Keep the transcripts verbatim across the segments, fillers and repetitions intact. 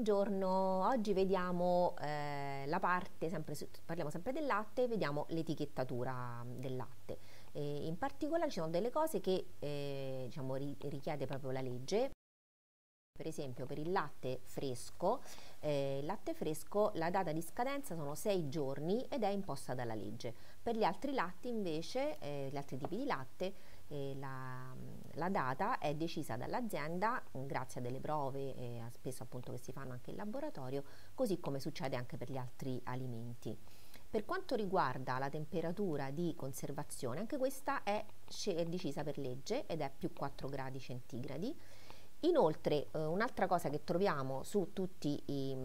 buongiorno, oggi vediamo eh, la parte, sempre, parliamo sempre del latte, vediamo l'etichettatura del latte. E in particolare ci sono delle cose che eh, diciamo, ri- richiede proprio la legge. Per esempio per il latte fresco, eh, il latte fresco la data di scadenza sono sei giorni ed è imposta dalla legge. Per gli altri latti invece, eh, gli altri tipi di latte, eh, la, la data è decisa dall'azienda grazie a delle prove, eh, spesso appunto che si fanno anche in laboratorio, così come succede anche per gli altri alimenti. Per quanto riguarda la temperatura di conservazione, anche questa è, è decisa per legge ed è più quattro gradi centigradi. Inoltre eh, un'altra cosa che troviamo su tutte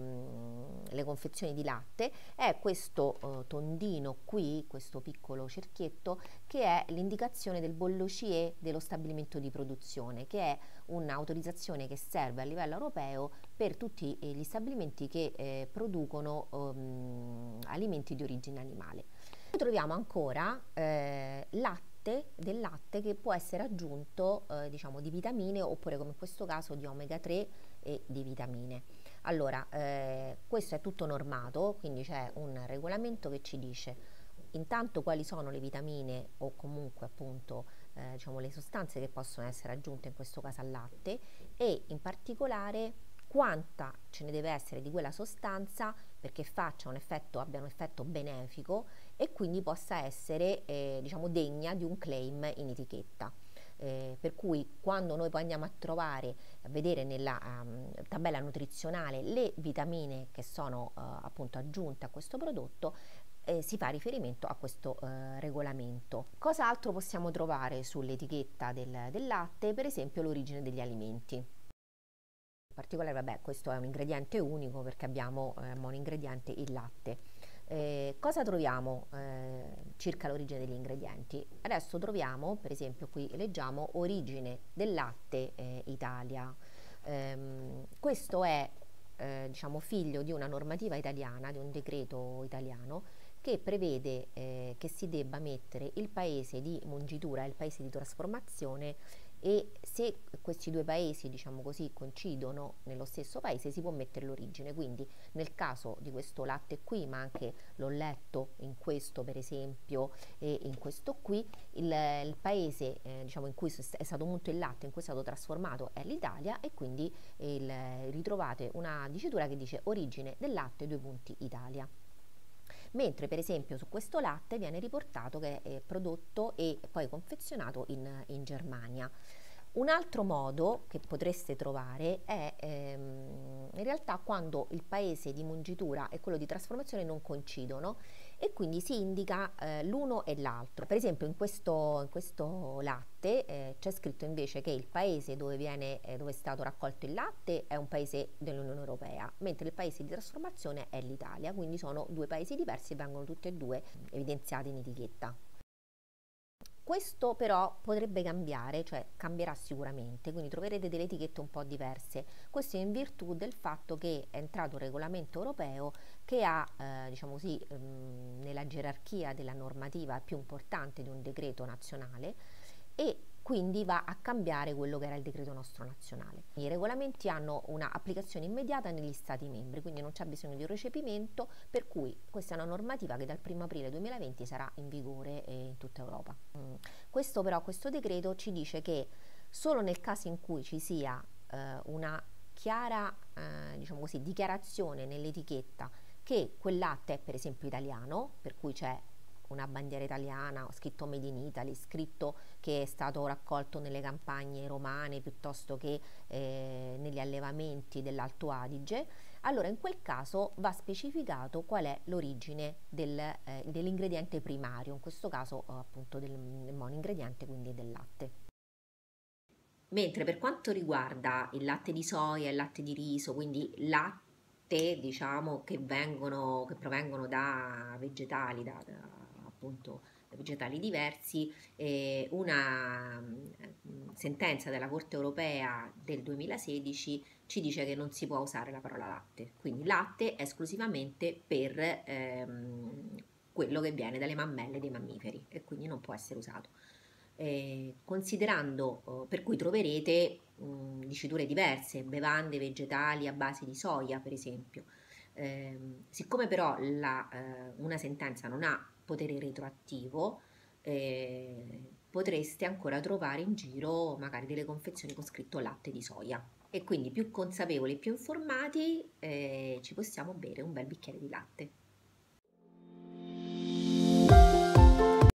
le confezioni di latte è questo eh, tondino qui, questo piccolo cerchietto, che è l'indicazione del bollo C E dello stabilimento di produzione, che è un'autorizzazione che serve a livello europeo per tutti gli stabilimenti che eh, producono um, alimenti di origine animale. Poi troviamo ancora eh, latte del latte che può essere aggiunto eh, diciamo di vitamine oppure come in questo caso di omega tre e di vitamine. Allora eh, questo è tutto normato, quindi c'è un regolamento che ci dice intanto quali sono le vitamine o comunque appunto eh, diciamo le sostanze che possono essere aggiunte in questo caso al latte e in particolare quanta ce ne deve essere di quella sostanza perché faccia un effetto, abbia un effetto benefico e quindi possa essere eh, diciamo degna di un claim in etichetta. Eh, per cui quando noi poi andiamo a trovare, a vedere nella um, tabella nutrizionale le vitamine che sono uh, appunto aggiunte a questo prodotto, eh, si fa riferimento a questo uh, regolamento. Cosa altro possiamo trovare sull'etichetta del, del latte? Per esempio l'origine degli alimenti. In particolare, vabbè, questo è un ingrediente unico perché abbiamo eh, monoingrediente il latte. Eh, cosa troviamo eh, circa l'origine degli ingredienti? Adesso troviamo, per esempio, qui leggiamo origine del latte eh, Italia. Ehm, questo è eh, diciamo figlio di una normativa italiana, di un decreto italiano che prevede eh, che si debba mettere il paese di mungitura e il paese di trasformazione e se questi due paesi, diciamo così, coincidono nello stesso paese si può mettere l'origine, quindi nel caso di questo latte qui, ma anche l'ho letto in questo per esempio e in questo qui, il, il paese eh, diciamo in cui è stato munto il latte, in cui è stato trasformato è l'Italia e quindi il, ritrovate una dicitura che dice origine del latte due punti Italia. Mentre per esempio su questo latte viene riportato che è prodotto e poi confezionato in, in Germania. Un altro modo che potreste trovare è ehm, in realtà quando il paese di mungitura e quello di trasformazione non coincidono e quindi si indica eh, l'uno e l'altro. Per esempio in questo, in questo latte eh, c'è scritto invece che il paese dove, viene, eh, dove è stato raccolto il latte è un paese dell'Unione Europea, mentre il paese di trasformazione è l'Italia, quindi sono due paesi diversi e vengono tutti e due evidenziati in etichetta. Questo però potrebbe cambiare, cioè cambierà sicuramente, quindi troverete delle etichette un po' diverse. Questo è in virtù del fatto che è entrato un regolamento europeo che ha, eh, diciamo così, ehm, nella gerarchia della normativa più importante di un decreto nazionale e quindi va a cambiare quello che era il decreto nostro nazionale. I regolamenti hanno un'applicazione immediata negli Stati membri, quindi non c'è bisogno di un recepimento, per cui questa è una normativa che dal primo aprile duemilaventi sarà in vigore in tutta Europa. Mm. Questo però, questo decreto ci dice che solo nel caso in cui ci sia eh, una chiara eh, diciamo così, dichiarazione nell'etichetta che quel latte è per esempio italiano, per cui c'è una bandiera italiana, scritto Made in Italy, scritto che è stato raccolto nelle campagne romane piuttosto che eh, negli allevamenti dell'Alto Adige, allora in quel caso va specificato qual è l'origine del, eh, dell'ingrediente primario, in questo caso eh, appunto del, del monoingrediente, quindi del latte. Mentre per quanto riguarda il latte di soia e il latte di riso, quindi latte diciamo che vengono, che provengono da vegetali, da, da appunto da vegetali diversi, eh, una mh, sentenza della Corte europea del duemilasedici ci dice che non si può usare la parola latte, quindi latte è esclusivamente per ehm, quello che viene dalle mammelle dei mammiferi e quindi non può essere usato. eh, considerando, eh, per cui troverete mh, diciture diverse, bevande vegetali a base di soia, per esempio. Ehm, siccome però la, eh, una sentenza non ha potere retroattivo, eh, potreste ancora trovare in giro magari delle confezioni con scritto latte di soia. E quindi più consapevoli e più informati, eh, ci possiamo bere un bel bicchiere di latte.